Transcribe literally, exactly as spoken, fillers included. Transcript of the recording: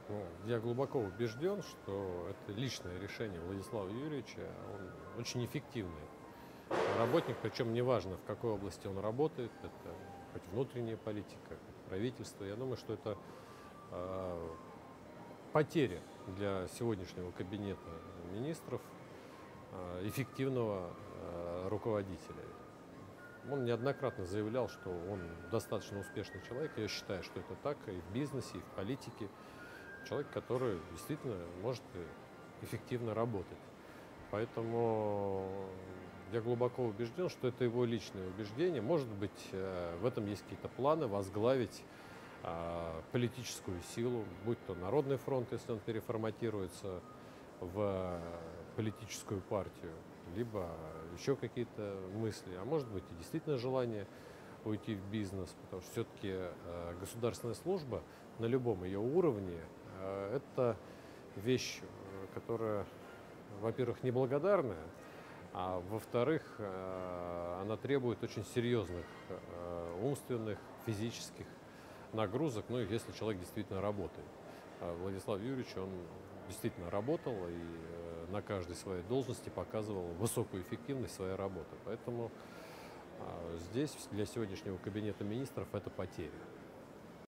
Ну, я глубоко убежден, что это личное решение Владислава Юрьевича. Он очень эффективный работник, причем неважно, в какой области он работает, это хоть внутренняя политика, хоть правительство. Я думаю, что это э, потеря для сегодняшнего кабинета министров э, эффективного э, руководителя. Он неоднократно заявлял, что он достаточно успешный человек. Я считаю, что это так и в бизнесе, и в политике. Человек, который действительно может эффективно работать. Поэтому я глубоко убежден, что это его личное убеждение. Может быть, э, в этом есть какие-то планы возглавить а, политическую силу, будь то Народный фронт, если он переформатируется в политическую партию, либо еще какие-то мысли, а может быть и действительно желание уйти в бизнес, потому что все-таки э, государственная служба на любом ее уровне э, это вещь, э, которая, во-первых, неблагодарная, а во-вторых, э, она требует очень серьезных э, умственных, физических нагрузок, ну, и если человек действительно работает. А Владислав Юрьевич, он действительно работал и э, на каждой своей должности показывал высокую эффективность своей работы. Поэтому а, здесь для сегодняшнего кабинета министров это потеря.